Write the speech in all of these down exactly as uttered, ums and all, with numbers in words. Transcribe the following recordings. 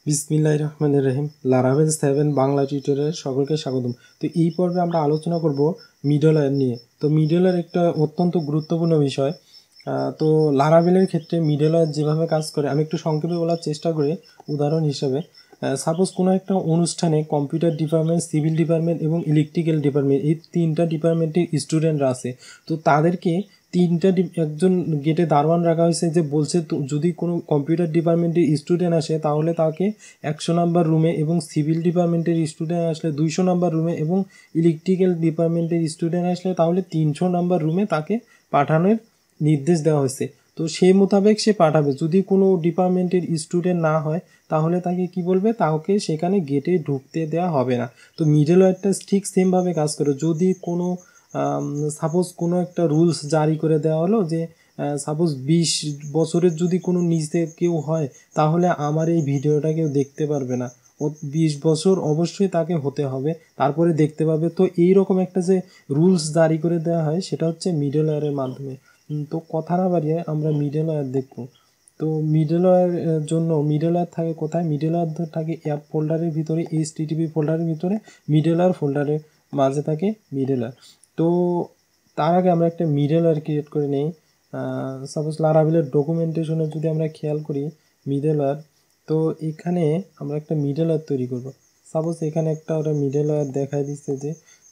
বিসমিল্লাহির রহমানির রহিম। Laravel seven Bangla টিউটোরিয়ালে সকলকে স্বাগতম। তো এই পর্বে আমরা আলোচনা করব মিডলওয়্যার নিয়ে। তো মিডলওয়্যার একটা অত্যন্ত গুরুত্বপূর্ণ বিষয়। তো লারাভেলের ক্ষেত্রে মিডলওয়্যার যেভাবে কাজ করে আমি একটু সংক্ষেপে বলার চেষ্টা করি। উদাহরণ হিসেবে সাপোজ কোনো একটা অনুষ্ঠানে কম্পিউটার ডিপার্টমেন্ট, সিভিল ডিপার্টমেন্ট এবং ইলেকট্রিক্যাল ডিপার্টমেন্ট এই তিনটা ডিপার্টমেন্টের স্টুডেন্টরা আছে। তো তাদেরকে তিনটা একজন গেটে দারোয়ান রাখা হয়েছে, যে বলছে তো যদি কোনো কম্পিউটার ডিপার্টমেন্টের স্টুডেন্ট আসে তাহলে তাকে একশো নাম্বার রুমে, এবং সিভিল ডিপার্টমেন্টের স্টুডেন্ট আসলে দুইশো নাম্বার রুমে, এবং ইলেকট্রিক্যাল ডিপার্টমেন্টের স্টুডেন্ট আসলে তাহলে তিনশো নাম্বার রুমে তাকে পাঠানোর নির্দেশ দেওয়া হয়েছে। তো সেই মোতাবেক সে পাঠাবে। যদি কোনো ডিপার্টমেন্টের স্টুডেন্ট না হয় তাহলে তাকে কি বলবে, তাকে সেখানে গেটে ঢুকতে দেওয়া হবে না। তো মিডলওয়্যারটা ঠিক সেমভাবে কাজ করে। যদি কোনো সাপোজ কোনো একটা রুলস জারি করে দেওয়া হলো যে সাপোজ বিশ বছরের যদি কোনো নিচে কেউ হয় তাহলে আমার এই ভিডিওটা কেউ দেখতে পারবে না, ও বিশ বছর অবশ্যই তাকে হতে হবে, তারপরে দেখতে পাবে। তো এই রকম একটা যে রুলস জারি করে দেওয়া হয় সেটা হচ্ছে মিডলওয়্যারের মাধ্যমে। তো কথা না বাড়িয়ে আমরা মিডলওয়্যার দেখব। তো মিডলওয়্যার জন্য মিডলওয়্যার থাকে কোথায়? মিডলওয়্যার থাকে অ্যাপ ফোল্ডারের ভিতরে, এইচটিটিপি ফোল্ডারের ভিতরে, মিডলওয়্যার ফোল্ডারের মাঝে থাকে মিডলওয়্যার। তো তার আগে আমরা একটা মিডলওয়্যার ক্রিয়েট করে নেই। সাপোজ লারাভেলের ডকুমেন্টেশনে যদি আমরা খেয়াল করি মিডলওয়্যার, তো এখানে আমরা একটা মিডলওয়্যার তৈরি করব। সাপোজ এখানে একটা ওরা মিডলওয়্যার দেখায় দিচ্ছে যে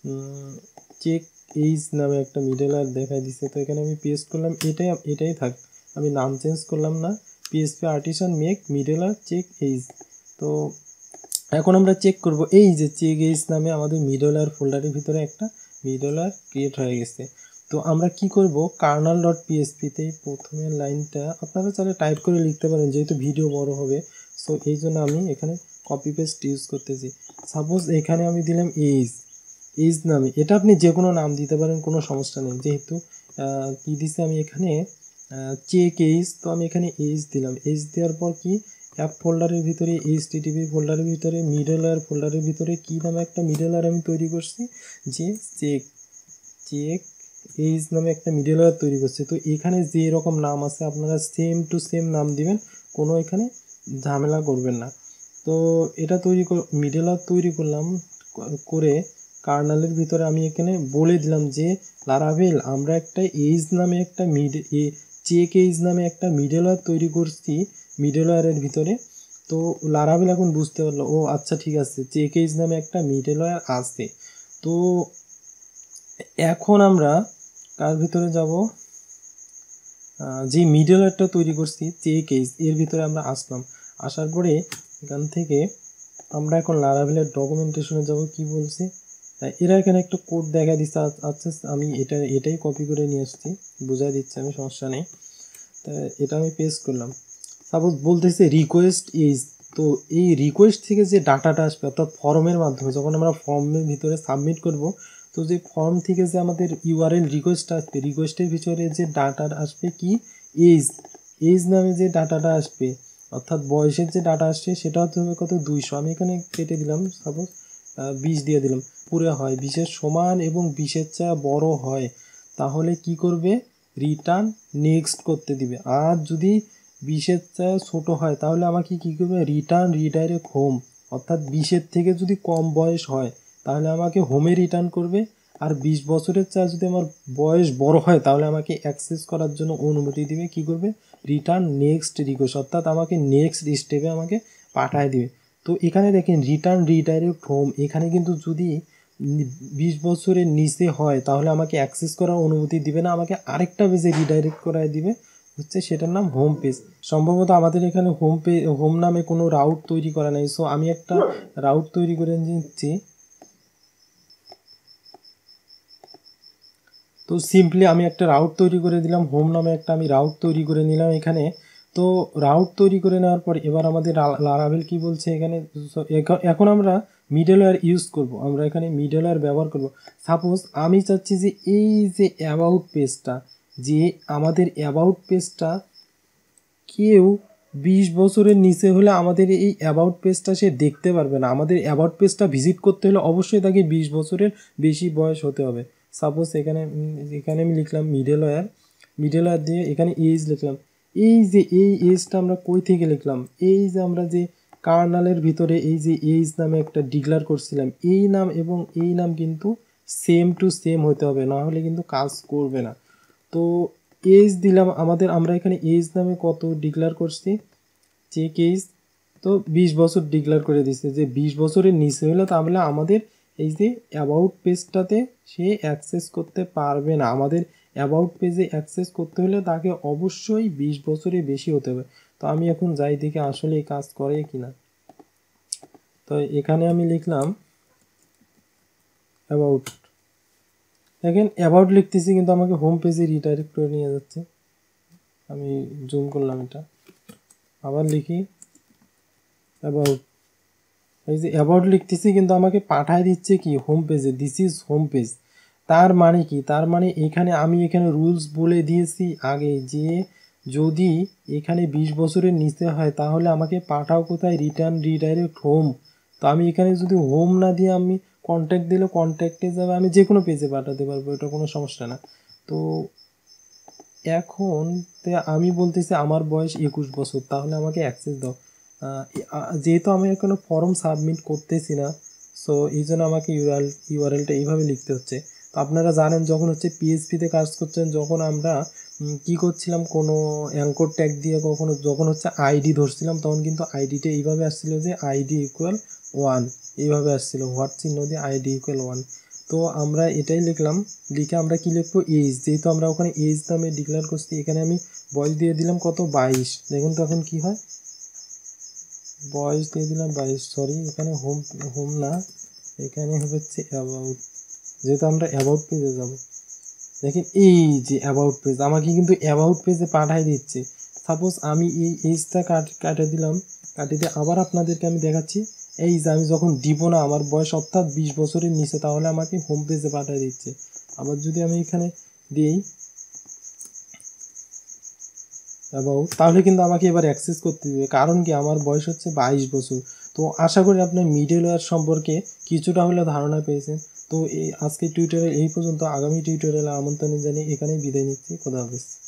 চেক এইজ নামে একটা মিডলওয়্যার দেখায় দিচ্ছে। তো এখানে আমি পেস্ট করলাম, এটাই এটাই থাক, আমি নাম চেঞ্জ করলাম না। PHP artisan make middleware check age. তো এখন আমরা চেক করব এই যে চেক এইজ নামে আমাদের মিডলওয়্যার ফোল্ডারের ভিতরে একটা মিডলওয়্যার ক্রিয়েট হয়ে গেছে। তো আমরা কি করব, কার্নাল ডট পিএসপিতে প্রথমের লাইনটা আপনারা চাইলে টাইপ করে লিখতে পারেন, যেহেতু ভিডিও বড় হবে। সো এই জন্য আমি এখানে কপি পেস্ট ইউজ করতেছি। সাপোজ এখানে আমি দিলাম এইজ এইজ নামে, এটা আপনি যে কোনো নাম দিতে পারেন, কোনো সমস্যা নেই। যেহেতু কি দিছে আমি এখানে চেক এইজ, তো আমি এখানে এইজ দিলাম। এইজ দেওয়ার পর কি অ্যাপ ফোল্ডারের ভিতরে, এইচটিটিপি ফোল্ডারের ভিতরে, মিডলওয়্যার ফোল্ডারের ভিতরে কি নামে একটা মিডলওয়্যার আমি তৈরি করছি, যে চেক চেক এইজ নামে একটা মিডলওয়্যার তৈরি করছে। তো এখানে যে এরকম নাম আছে আপনারা সেম টু সেম নাম দিবেন, কোনো এখানে ঝামেলা করবেন না। তো এটা তৈরি মিডলওয়্যার তৈরি করলাম করে কার্নালের ভিতরে আমি এখানে বলে দিলাম যে লারাভেল আমরা একটা এইজ নামে একটা মিড চেক এইজ নামে একটা মিডলওয়্যার তৈরি করছি মিডলওয়্যারের ভিতরে। তো লারাভেল এখন বুঝতে পারলো, ও আচ্ছা ঠিক আছে, চেক এইজ নামে একটা মিডলওয়্যার আছে। তো এখন আমরা কার ভিতরে যাব, যে মিডলওয়্যারটা তৈরি করছি চেক এইজ এর ভিতরে আমরা আসলাম। আসার পরে এখান থেকে আমরা এখন লারাভেলের ডকুমেন্টেশনে যাব। কি বলছে এরা এখানে একটা কোড দেখা দিচ্ছে। আচ্ছা আমি এটা এটাই কপি করে নিয়ে আসছি, বোঝাই দিচ্ছে আমি, সমস্যা নেই। তা এটা আমি পেস্ট করলাম। সাপোজ বলতেছে রিকোয়েস্ট এইজ। তো এই রিকোয়েস্ট থেকে যে ডাটাটা আসবে, অর্থাৎ ফর্মের মাধ্যমে যখন আমরা ফর্মের ভিতরে সাবমিট করব, তো যে ফর্ম থেকে যে আমাদের ইউআরএল রিকোয়েস্ট আসবে, রিকোয়েস্টের ভিতরে যে ডাটাটা আসবে কি এইজ এইজ নামে যে ডাটাটা আসবে, অর্থাৎ বয়সের যে ডাটা আসছে সেটা হতে হবে কত, দুইশো। আমি এখানে কেটে দিলাম, সাপোজ বিশ দিয়ে দিলাম। পুরো হয় বিশের সমান এবং বিশের চেয়ে বড় হয় তাহলে কি করবে, রিটার্ন নেক্সট করতে দিবে। আর যদি বিশের চেয়ে ছোটো হয় তাহলে আমাকে কী করবে, রিটার্ন রিডাইরেক্ট হোম। অর্থাৎ বিশের থেকে যদি কম বয়স হয় তাহলে আমাকে হোমে রিটার্ন করবে। আর বিশ বছরের চেয়ে যদি আমার বয়স বড় হয় তাহলে আমাকে অ্যাক্সেস করার জন্য অনুমতি দিবে, কি করবে, রিটার্ন নেক্সট রিকোয়েস্ট, অর্থাৎ আমাকে নেক্সট স্টেপে আমাকে পাঠায় দিবে। তো এখানে দেখেন রিটার্ন রিডাইরেক্ট হোম, এখানে কিন্তু যদি বিশ বছরের নিচে হয় তাহলে আমাকে অ্যাক্সেস করার অনুমতি দিবে না, আমাকে আরেকটা পেজে রিডাইরেক্ট করায় দিবে, হচ্ছে সেটার নাম হোম পেজ। সম্ভবত আমাদের এখানে হোম পে হোম নামে কোনো রাউট তৈরি করা নেই। সো আমি একটা রাউট তৈরি করে নিচ্ছি। তো সিম্পলি আমি একটা রাউট তৈরি করে দিলাম, হোম নামে একটা আমি রাউট তৈরি করে নিলাম এখানে। তো রাউট তৈরি করে নেওয়ার পর এবার আমাদের লারাভেল কি বলছে এখানে, এখন আমরা মিডলওয়্যার ইউজ করব, আমরা এখানে মিডলওয়্যার ব্যবহার করব। সাপোজ আমি চাচ্ছি যে এই যে অ্যাবাউট পেজটা, যে আমাদের অ্যাবাউট পেজটা কেউ বিশ বছরের নিচে হলে আমাদের এই অ্যাবাউট পেজটা সে দেখতে পারবে না। আমাদের অ্যাবাউট পেজটা ভিজিট করতে হলে অবশ্যই তাকে বিশ বছরের বেশি বয়স হতে হবে। সাপোজ এখানে এখানে আমি লিখলাম মিডলওয়্যার মিডলওয়্যার দিয়ে এখানে এজ লিখলাম। এই যে এই এজটা আমরা কই থেকে লিখলাম, এই যে আমরা যে কার্নালের ভিতরে এই যে এইজ নামে একটা ডিক্লেয়ার করছিলাম, এই নাম এবং এই নাম কিন্তু সেম টু সেম হতে হবে, না হলে কিন্তু কাজ করবে না। তো এজ দিলাম আমাদের, আমরা এখানে এজ নামে কত ডিক্লেয়ার করছি, চেক এজ, তো বিশ বছর ডিক্লেয়ার করে দিচ্ছে যে বিশ বছরের নিচে হলে তাহলে আমাদের এই যে অ্যাবাউট পেজটাতে সে অ্যাক্সেস করতে পারবে না। আমাদের অ্যাবাউট পেজে অ্যাক্সেস করতে হলে তাকে অবশ্যই বিশ বছরের বেশি হতে হবে। তো আমি এখন যাই দেখে আসলে এই কাজ করে কিনা। তো এখানে আমি লিখলাম অ্যাবাউট, দেখেন অ্যাবাউট লিখতেছি কিন্তু আমাকে হোম পেজে রিডাইরেক্ট করে নিয়ে যাচ্ছে। আমি জুম করলাম এটা, আবার লিখি অ্যাবাউট, এই যে অ্যাবাউট লিখতেছি কিন্তু আমাকে পাঠায় দিচ্ছে কি হোম পেজে, দিস ইজ হোম পেজ। তার মানে কি, তার মানে এখানে আমি এখানে রুলস বলে দিয়েছি আগে যে যদি এখানে বিশ বছরের নিচে হয় তাহলে আমাকে পাঠাও কোথায়, রিটার্ন রিডাইরেক্ট হোম। তো আমি এখানে যদি হোম না দিয়ে আমি কন্ট্যাক্ট দিলে কন্ট্যাক্টে যাবে, আমি যে কোনো পেজে পাঠাতে পারবো, এটা কোনো সমস্যা না। তো এখন আমি বলতেছি আমার বয়স একুশ বছর, তাহলে আমাকে অ্যাক্সেস দাও। যেহেতু আমি কোনো ফর্ম সাবমিট করতেছি না, সো এই জন্য আমাকে ইউআরএল ইউআরএলটা এইভাবে লিখতে হচ্ছে। তো আপনারা জানেন যখন হচ্ছে পিএইচপিতে কাজ করছেন, যখন আমরা কি করছিলাম কোনো অ্যাঙ্কর ট্যাগ দিয়ে কখনো যখন হচ্ছে আইডি ধরছিলাম, তখন কিন্তু আইডিটা এইভাবে আসছিল যে আইডি ইকুয়াল ওয়ান, এইভাবে আসছিল হোয়াট চিহ্ন দিয়ে আইডি ইকুয়াল ওয়ান। তো আমরা এটাই লিখলাম, লিখে আমরা কি লিখবো এজ, যেহেতু আমরা ওখানে এজ নামে ডিক্লেয়ার করছি, এখানে আমি বয়স দিয়ে দিলাম কত, বাইশ। দেখুন তো এখন কি হয়, বয়স দিয়ে দিলাম বাইশ, সরি এখানে হোম হোম না, এখানে হচ্ছে অ্যাবাউট, যেহেতু আমরা অ্যাবাউট পেজে যাব। দেখেন এই যে অ্যাবাউট পেজ আমাকে কিন্তু অ্যাবাউট পেজে পাঠাই দিচ্ছে। সাপোজ আমি এই এজটা কাট কাটে দিলাম, কাটে দিয়ে আবার আপনাদেরকে আমি দেখাচ্ছি, এই যে আমি যখন দিব না আমার বয়স অর্থাৎ বিশ বছরের নিচে, তাহলে আমাকে হোম পেজে পাঠিয়ে দিচ্ছে। আবার যদি আমি এখানে দিই অ্যাবাউট, তাহলে কিন্তু আমাকে এবার অ্যাক্সেস করতে দেবে, কারণ কি আমার বয়স হচ্ছে বাইশ বছর। তো আশা করি আপনার মিডলওয়্যার সম্পর্কে কিছুটা হলেও ধারণা পেয়েছেন। তো এই আজকে টিউটোরিয়াল এই পর্যন্ত, আগামী টিউটোরিয়ালে আমন্ত্রণ জানিয়ে এখানেই বিদায় নিচ্ছি। খোদা হাফেজ।